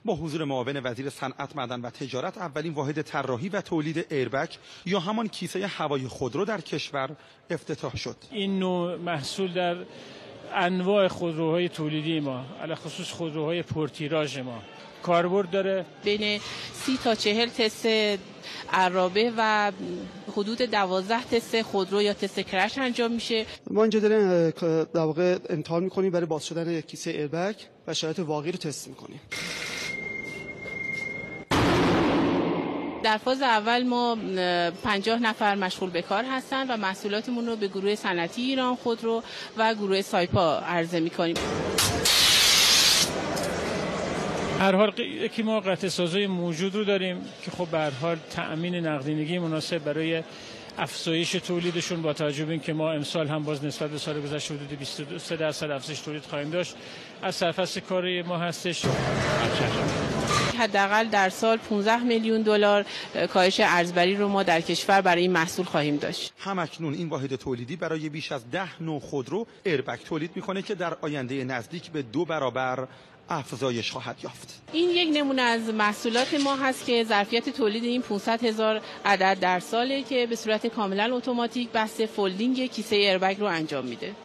با حضور معاون وزیر صنعت، معدن و تجارت اولین واحد طراحی و تولید ایربگ یا همان کیسه هوایی خودرو در کشور افتتاح شد. این نوع محصول در انواع خودروهای تولیدی ما، علاوه خصوص خودروهای پرتیراژ ما کاربرد داره. بین 30 تا 40 تست عرابه و حدود 12 تست خودرو یا تست کرش انجام میشه. ما اینجا داریم در واقع امتحان میکنیم برای باز شدن کیسه ایربگ و شرایط واقعی رو تست میکنیم. در فاز اول ما 50 نفر مشغول به کار هستند و محصولاتمون رو به گروه صنعتی ایران خودرو و گروه سایپا عرضه میکنیم. هر حال که ما قطع سازای موجود رو داریم که خب به هر حال تأمین نقدینگی مناسب برای افزایش تولیدشون، با توجه به اینکه ما امسال هم باز نسبت به سال گذشته حدود 23% افزایش تولید خواهیم داشت، از سرفصل کار ما هستش. حداقل در سال 15 میلیون دلار کاهش ارزبری رو ما در کشور برای این محصول خواهیم داشت. همکنون این واحد تولیدی برای بیش از 10 نوع خودرو ایربگ تولید میکنه که در آینده نزدیک به 2 برابر افزایش خواهد یافت. این یک نمونه از محصولات ما هست که ظرفیت تولید این 500,000 عدد در ساله که به صورت کاملا اتوماتیک بحث فولدینگ کیسه ایربگ رو انجام میده.